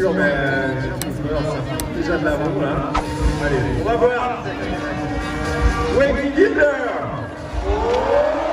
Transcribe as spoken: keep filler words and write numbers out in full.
sûr, mais déjà de l'avant là. Allez, on va voir. Waking Hitler.